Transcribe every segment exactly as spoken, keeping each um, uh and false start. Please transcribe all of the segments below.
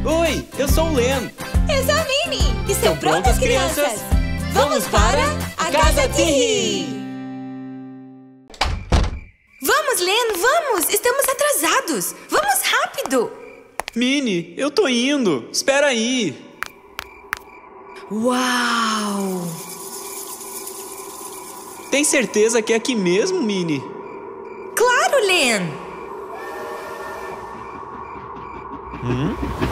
Oi, eu sou o Len. Eu sou a Minnie. Estão prontas, crianças? Vamos para a Casa Tirri! Vamos, Len, vamos! Estamos atrasados! Vamos rápido! Minnie, eu tô indo. Espera aí. Uau! Tem certeza que é aqui mesmo, Minnie? Claro, Len! Hum?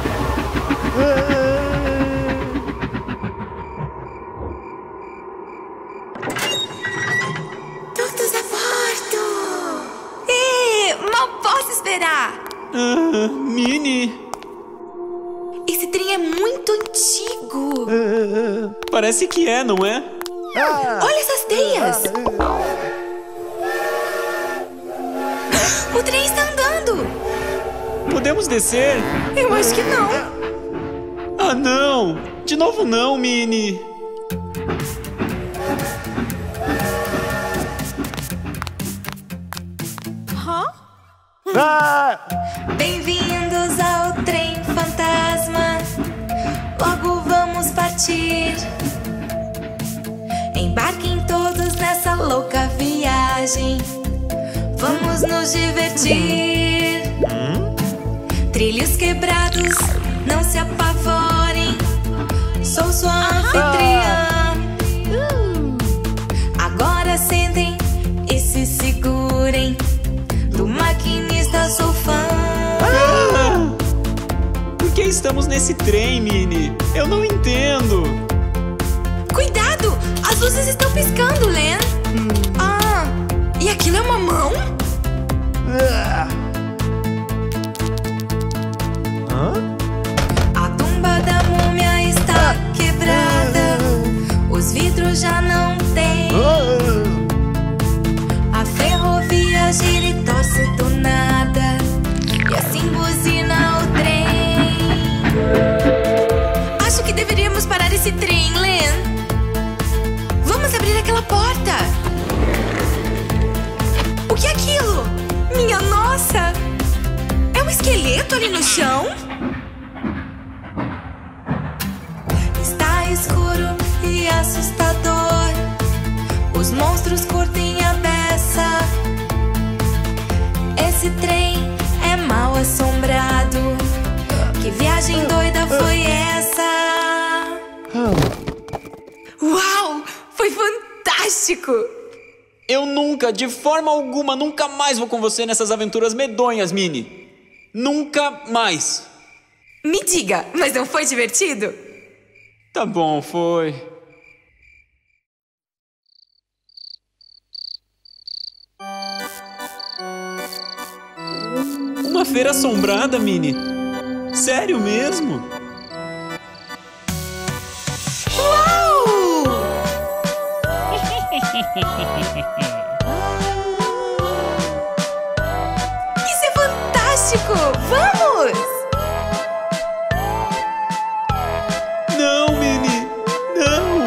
Todos a bordo! É, mal posso esperar! Ah, Minnie! Esse trem é muito antigo! Parece que é, não é? Olha essas teias! O trem está andando! Podemos descer? Eu acho que não! Ah, não! De novo não, Minnie! Hã? Ah! Bem-vindos ao trem fantasma. Logo vamos partir. Embarquem todos nessa louca viagem. Vamos nos divertir. Trilhos quebrados, não se apavorem. Sou sua anfitriã. Agora sentem e se segurem. Do maquinista sou fã. Ah! Por que estamos nesse trem, Minnie? Eu não entendo. Cuidado! As luzes estão piscando, Len. Ah, e aquilo é uma mão? A tumba da múmia está quebrada. Os vidros já não tem. A ferrovia gira e torce do nada. E assim buzina o trem. Acho que deveríamos parar esse trem, Len. Vamos abrir aquela porta. O que é aquilo? Minha nossa! É um esqueleto ali no chão? Está escuro e assustador. Os monstros curtem a beça. Esse trem é mal assombrado. Que viagem doida foi essa? Uau! Foi fantástico! Eu nunca, de forma alguma, nunca mais vou com você nessas aventuras medonhas, Minnie. Nunca mais. Me diga, mas não foi divertido? Tá bom, foi. Uma feira assombrada, Minnie? Sério mesmo? Uau! Isso é fantástico! Vamos! Não, Minnie! Não!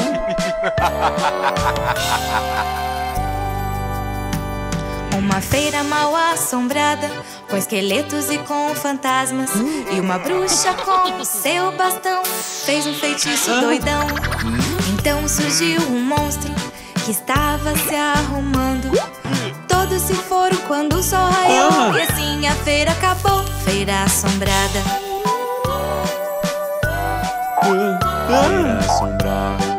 Uma feira mal assombrada, com esqueletos e com fantasmas. E uma bruxa com seu bastão fez um feitiço doidão. Então surgiu um monstro que estava se arrumando. Todos se foram quando o sol raiou. Ah. E assim a feira acabou. Feira assombrada. Feira assombrada.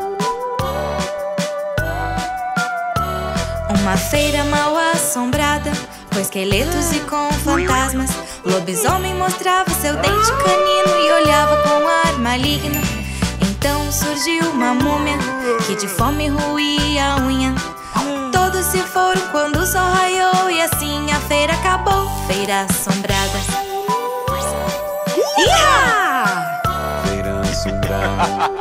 Uma feira mal assombrada, com esqueletos e com fantasmas. O lobisomem mostrava seu dente canino e olhava com ar maligno. Então surgiu uma múmia que de fome roía a unha. Todos se foram quando o sol raiou. E assim a feira acabou. Feira assombrada. Iha! Feira assombrada.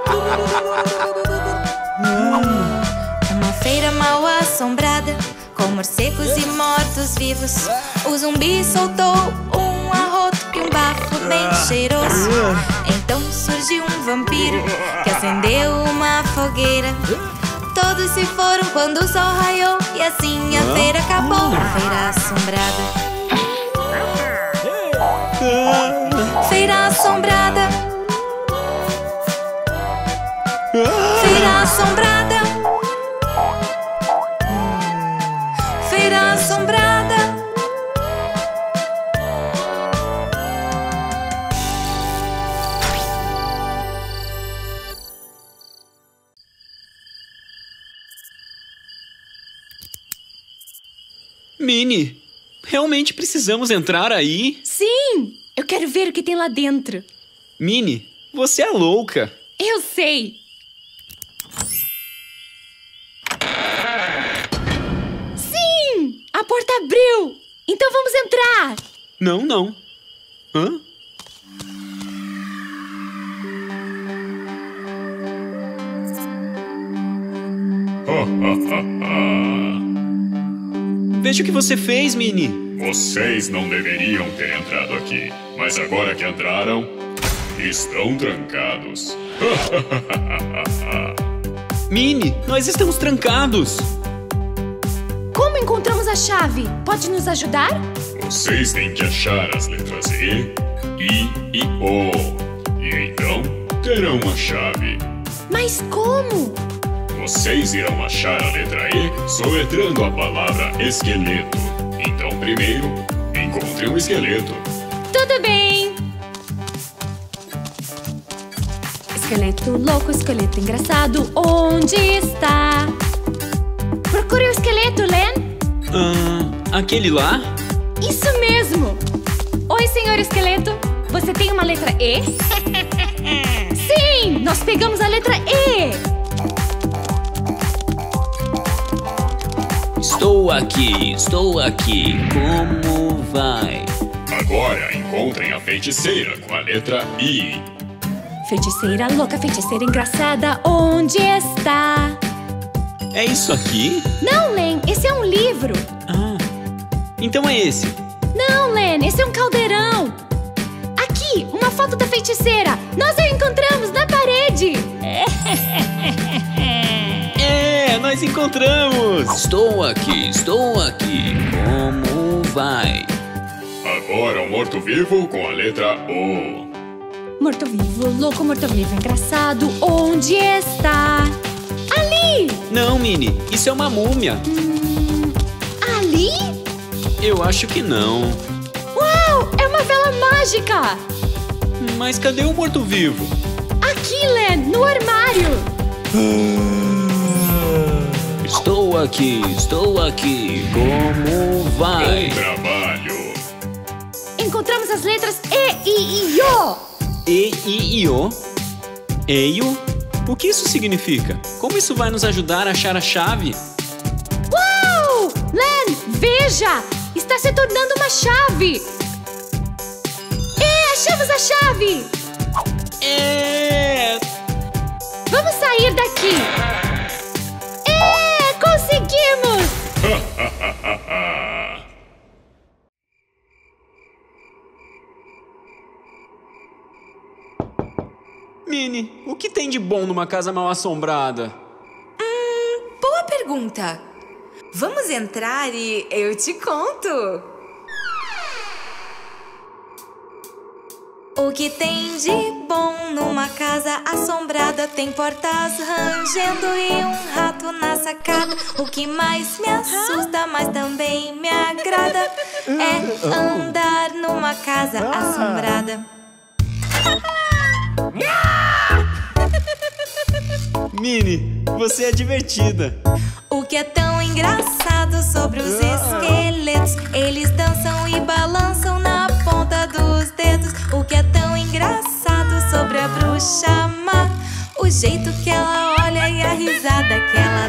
Uma feira mal assombrada, com morcegos e mortos-vivos. O zumbi soltou um arroto e um bafo bem cheiroso. Então surgiu um vampiro que acendeu uma fogueira. Todos se foram quando o sol raiou. E assim a feira acabou. Feira assombrada. Feira assombrada. Minnie, realmente precisamos entrar aí? Sim! Eu quero ver o que tem lá dentro. Minnie, você é louca. Eu sei! Sim! A porta abriu! Então vamos entrar! Não, não. Hã? Veja o que você fez, Minnie. Vocês não deveriam ter entrado aqui, mas agora que entraram, estão trancados. Minnie, nós estamos trancados. Como encontramos a chave? Pode nos ajudar? Vocês têm que achar as letras E, I e O. E então terão a chave. Mas como? Vocês irão achar a letra E soletrando a palavra esqueleto. Então, primeiro, encontre um esqueleto. Tudo bem! Esqueleto louco, esqueleto engraçado, onde está? Procure o esqueleto, Len. Ah, aquele lá? Isso mesmo! Oi, senhor esqueleto. Você tem uma letra E? Sim! Nós pegamos a letra E! Estou aqui, estou aqui. Como vai? Agora encontrem a feiticeira com a letra I. Feiticeira louca, feiticeira engraçada, onde está? É isso aqui? Não, Len, esse é um livro. Ah, então é esse. Não, Len, esse é um caldeirão. Aqui, uma foto da feiticeira. Nós a encontramos na parede. É, nós encontramos. Estou aqui, estou aqui. Como vai? Agora o morto-vivo com a letra O. Morto-vivo, louco, morto-vivo engraçado, onde está? Ali! Não, Minnie, isso é uma múmia. Hum, ali? Eu acho que não. Uau, é uma vela mágica! Mas cadê o morto-vivo? Aqui, Len, no armário! Estou aqui, estou aqui. Como vai? Bom trabalho. Encontramos as letras E, I e O! E, I e O? Eio? O que isso significa? Como isso vai nos ajudar a achar a chave? Uau! Len, veja! Está se tornando uma chave! É, achamos a chave! É... Vamos sair daqui! É, conseguimos! Minnie, o que tem de bom numa casa mal assombrada? Hum, boa pergunta. Vamos entrar e eu te conto. O que tem de bom numa casa assombrada? Tem portas rangendo e um rato na sacada. O que mais me assusta, mas também me agrada, é andar numa casa assombrada. Minnie, você é divertida. O que é tão engraçado sobre os esqueletos? Eles dançam e balançam na ponta dos dedos. O que é tão engraçado sobre a bruxa má? O jeito que ela olha e a risada que ela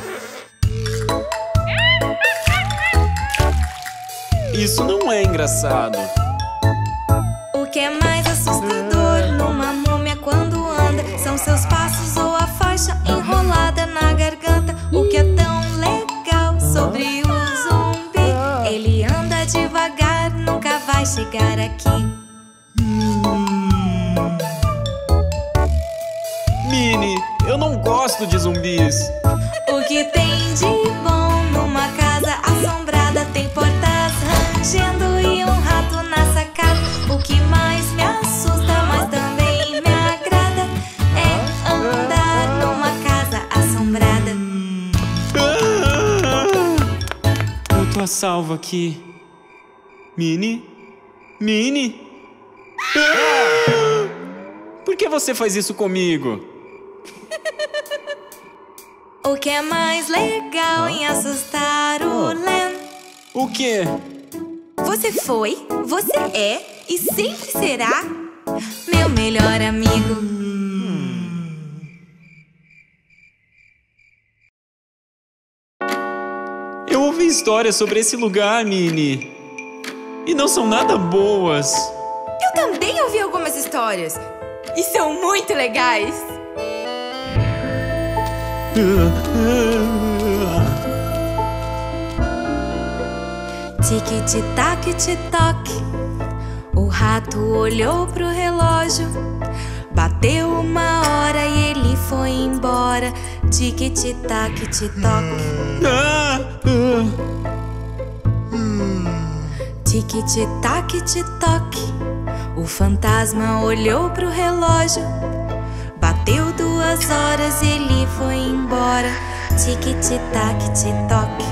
dá. Isso não é engraçado. O que é mais assustador numa múmia quando anda? São seus passos ou a faixa enrolada na garganta. O que é tão legal sobre o zumbi? Ele anda devagar, nunca vai chegar aqui. Minnie, eu não gosto de zumbis. O que tem de bom numa casa assombrada? Tem portas rangendo e um rato na sacada. O que mais me assusta, mas também me agrada, é andar numa casa assombrada. Ah, eu tô a salvo aqui. Minnie? Minnie? Ah! Por que você faz isso comigo? O que é mais legal em assustar o Len O quê? Você foi, você é e sempre será meu melhor amigo. Eu ouvi histórias sobre esse lugar, Minnie. E não são nada boas. Eu também ouvi algumas histórias. E são muito legais. Tic-tic-tac, tic-toc. O rato olhou pro relógio. Bateu uma hora e ele foi embora. Tic-tic-tac, tic-toc. Tic-tic-tac, tic-toc. O fantasma olhou pro relógio. Bateu duas horas e ele foi embora. Tic-tic-tac, tic-toc.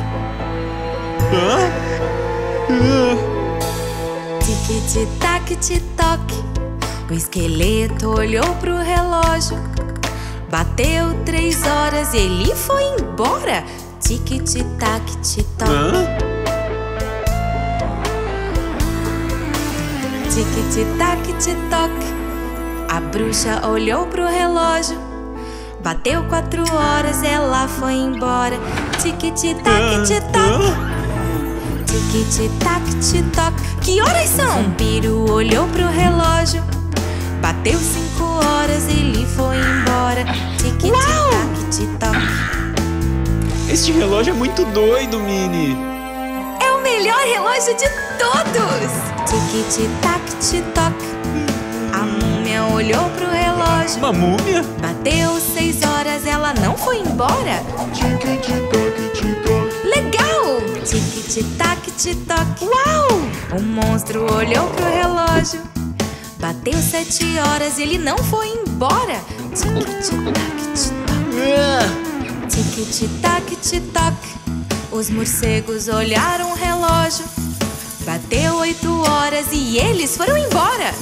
Tic-tic-tac, tic-toc. O esqueleto olhou pro relógio. Bateu três horas e ele foi embora. Tic-tic-tac, tic-toc. Tic-tic-tac, tic-toc. A bruxa olhou pro relógio. Bateu quatro horas, ela foi embora. Tic-tic-tac, tic-toc. Tic-tic-tac, tic-toc. Que horas são? O vampiro olhou pro relógio. Bateu cinco horas, ele foi embora. Tic-tic-tac, tic-toc. Este relógio é muito doido, Minnie. É o melhor relógio de todos. Tic-tic-tac, tic-toc. A múmia olhou pro relógio. Uma múmia? Bateu seis horas, ela não foi embora. Tic-tic-tac, tic-toc. Legal! Tic-tic-tac, tic-toc. Uau! O monstro olhou pro relógio. Bateu sete horas e ele não foi embora. Tic-tic-tac, tic-toc. Tic-tic-tac, tic-toc. Os morcegos olharam o relógio. Bateu oito horas e eles foram embora.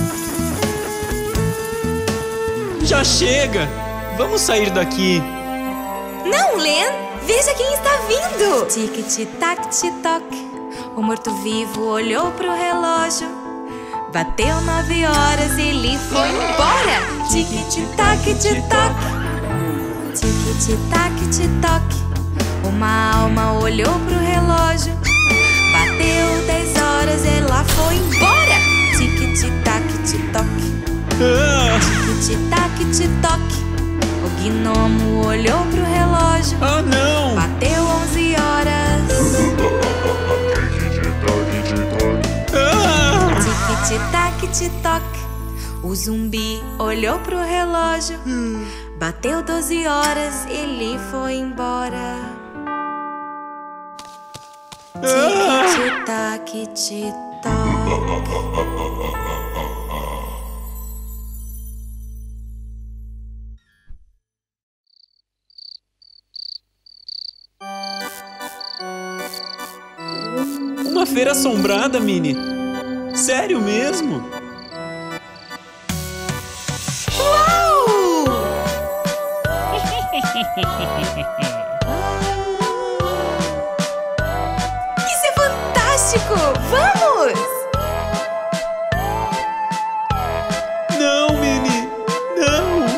Já chega! Vamos sair daqui. Não, Len! Veja quem está vindo! Tic-tic-tac, tic-toc. O morto-vivo olhou pro relógio. Bateu nove horas e ele foi embora. Tic-tic-tac, tic-toc. Tic-tic-tac, tic-toc. Uma alma olhou pro relógio. Bateu dez horas e ela foi embora. Tic-tic-tac, tic-toc. Tic-tic-tac, tic-toc. O gnomo olhou pro relógio. Ah, não! Bateu onze horas. Tic-tic-tac, tic-toc. O zumbi olhou pro relógio. Bateu doze horas, ele foi embora. Tic-tic-tac, tic-toc. Uma feira assombrada, Minnie. Sério mesmo? Uau! Isso é fantástico! Vamos! Não, Minnie! Não!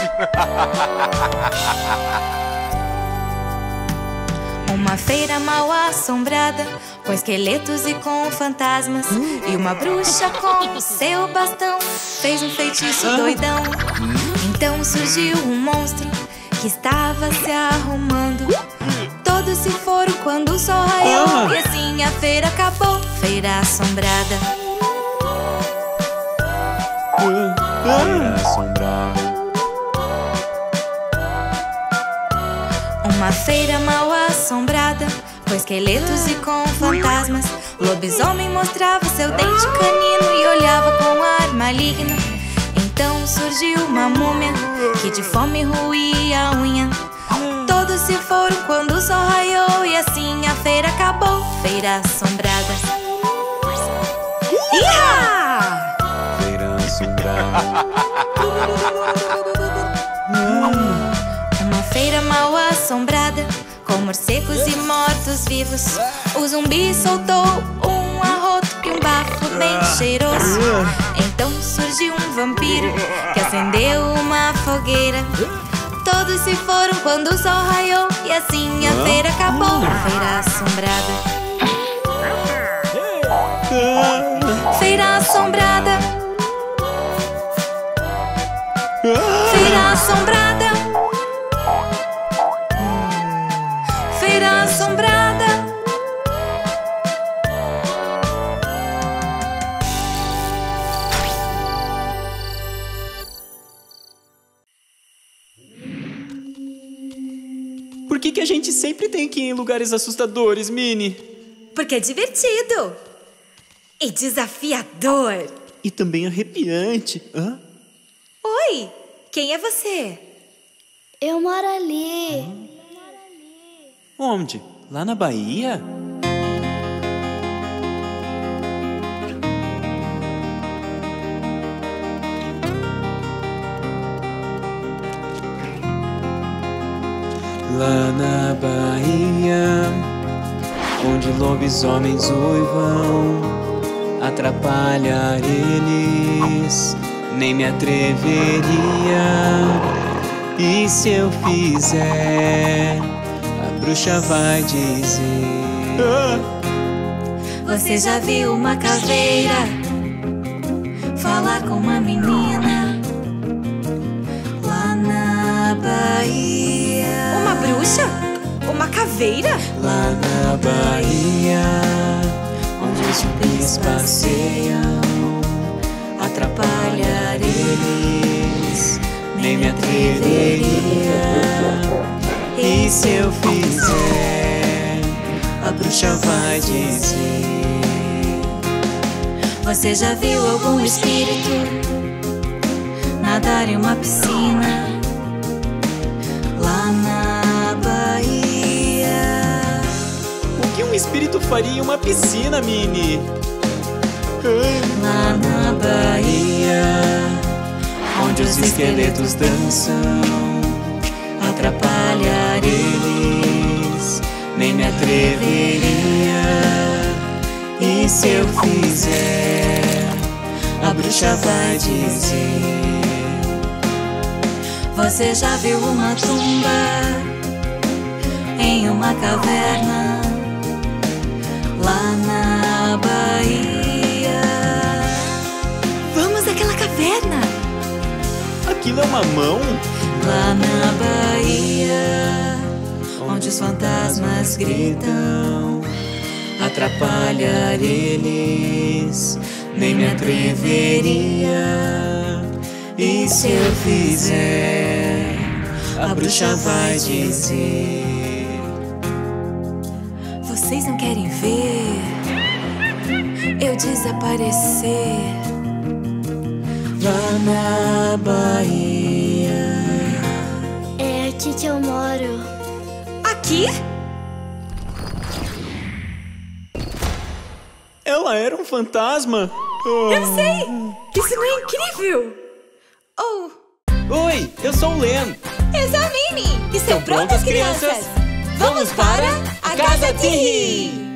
Uma feira mal assombrada, com esqueletos e com fantasmas. E uma bruxa com seu bastão fez um feitiço doidão. Então surgiu um monstro que estava se arrumando. Todos se foram quando o sol raiou. E assim a feira acabou. Feira assombrada. Feira assombrada. Uma feira mal assombrada, com esqueletos e com fantasmas. Lobisomem mostrava seu dente canino e olhava com ar maligno. Então surgiu uma múmia que de fome roía a unha. Todos se foram quando o sol raiou e assim a feira acabou. Feira assombrada. Iha! Feira assombrada. Uma feira mal assombrada, com com morcegos e mortos-vivos. O zumbi soltou um arroto e um bafo bem cheiroso. Então surgiu um vampiro que acendeu uma fogueira. Todos se foram quando o sol raiou e assim a feira acabou. Feira assombrada. Feira assombrada. Feira assombrada. Feira assombrada. Por que que a gente sempre tem que ir em lugares assustadores, Minnie? Porque é divertido e desafiador. E também arrepiante. Hã? Oi, quem é você? Eu moro ali. Onde? Lá na Bahia? Lá na Bahia, onde lobisomens uivam, atrapalhar eles nem me atreveria. E se eu fizer, a bruxa vai dizer: Você já viu uma caveira falar com uma menina lá na Bahia? Uma bruxa? Uma caveira? Lá na Bahia, onde os zumbis passeiam, atrapalhar eles nem me atreveria. E se eu fizer, a bruxa vai dizer: Você já viu algum espírito nadar em uma piscina lá na Bahia? O que um espírito faria em uma piscina, Minnie? Lá na Bahia, onde os esqueletos dançam, atrapalhar eles nem me atreveria. E se eu fizer, a bruxa vai dizer: Você já viu uma tumba em uma caverna lá na Bahia? Vamos àquela caverna! Aquilo é uma mão? Lá na Bahia, onde os fantasmas gritam, atrapalhar eles nem me atreveria. E se eu fizer, a bruxa vai dizer: Vocês não querem ver eu desaparecer lá na Bahia? É aqui que eu moro. Aqui? Ela era um fantasma? Eu sei! Isso não é incrível? Oh, Oi, eu sou o Len. eu sou a Minnie! Estão prontas, crianças? Vamos para a Casa Tirri!